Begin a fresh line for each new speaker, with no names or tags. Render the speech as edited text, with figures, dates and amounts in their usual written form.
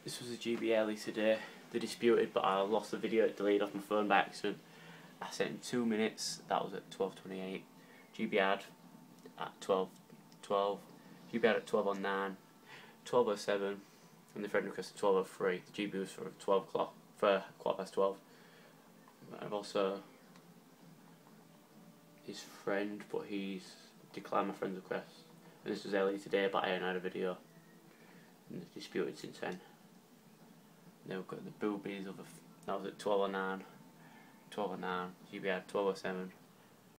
This was a GB early today. They disputed, but I lost the video. It deleted off my phone by accident. I sent in 2 minutes. That was at 12:28. GB had at 12:12. GB had at 12:09. 12:07. And the friend requested 12:03. The GB was for 12 o'clock, for 12:15. I've also his friend, but he's declined my friend's request. And this was early today, but I hadn't had a video. And they've disputed since then. Now we've got the boobies of that was at 12:09. 12:09. GB had 12:07.